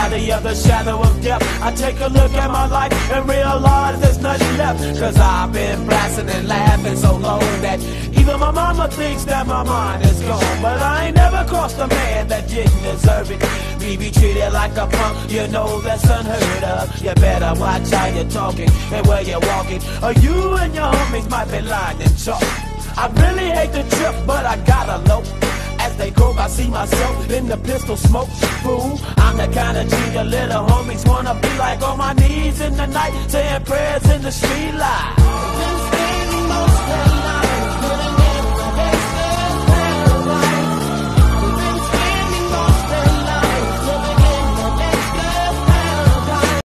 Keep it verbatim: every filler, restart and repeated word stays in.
valley of the shadow of death, I take a look at my life and realize there's nothing left. Cause I've been blasting and laughing so long that even my mama thinks that my mind is gone. But I ain't never crossed a man that didn't deserve it. Me be treated like a punk, you know that's unheard of. You better watch how you're talking and where you're walking, or you and your homies might be lying in chalk. I really hate the trip, but I gotta low. As they croak, I see myself in the pistol smoke. Fool, I'm the kind of G your little homies wanna be like, on my knees in the night, saying prayers in the street light.